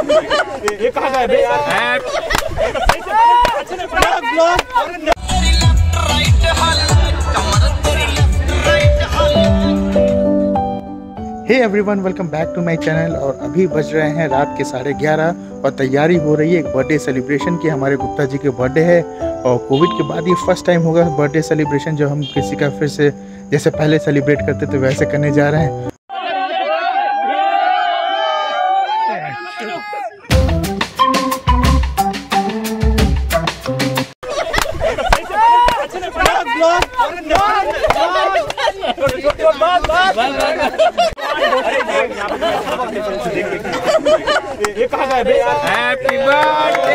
ये कहाँ गए बे यार? Hey everyone, welcome back to my channel. और अभी बज रहे हैं रात के 11:30 और तैयारी हो रही है एक बर्थडे सेलिब्रेशन की। हमारे गुप्ता जी के बर्थडे है और कोविड के बाद ये फर्स्ट टाइम होगा बर्थडे सेलिब्रेशन जो हम किसी का फिर से जैसे पहले सेलिब्रेट करते थे वैसे करने जा रहे हैं। ये कहाँ गए बे यार? Happy birthday.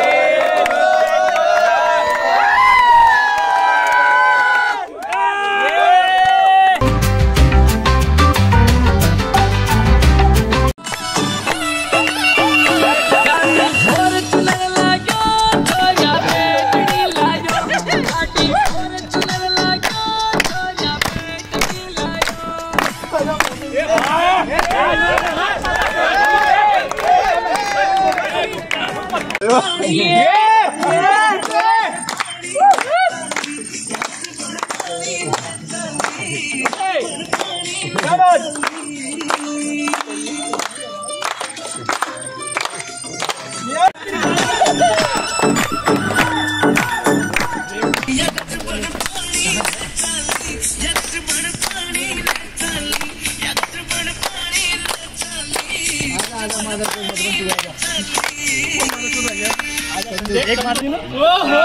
एक मारती ना। ओहो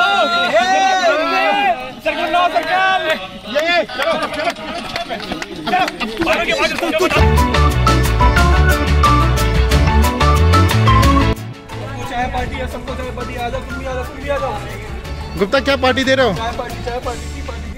सर्कल लो सर्कल। ये चलो मारो के बाद सबको चाय पार्टी है, सबको चाय पार्टी। आ जाओ, तुम भी आ जाओ, तुम भी आ जाओ। गुप्ता क्या पार्टी दे रहे हो? चाय पार्टी की पार्टी।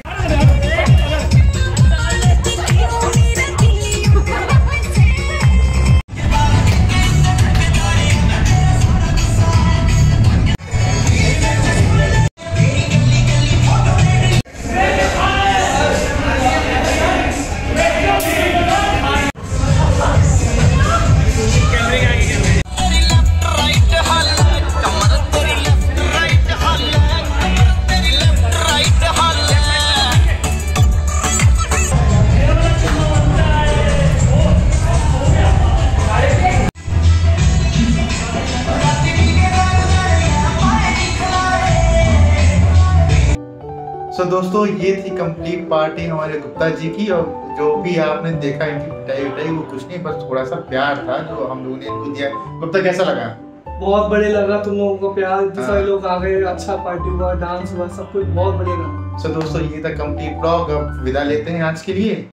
सो दोस्तों, ये थी कंप्लीट पार्टी हमारे गुप्ता जी की। और जो भी आपने देखा इनकी पिटाई विटाई वो कुछ नहीं, बस थोड़ा सा प्यार था जो हम लोगों ने इनको दिया। गुप्ता कैसा लगा? बहुत बढ़िया लगा तुम लोगों को प्यार, सारे लोग आ गए, अच्छा पार्टी हुआ, डांस हुआ, सब कुछ बहुत बढ़िया लगा। सो दोस्तों, ये था कंप्लीट ब्लॉग। अब विदा लेते हैं आज के लिए।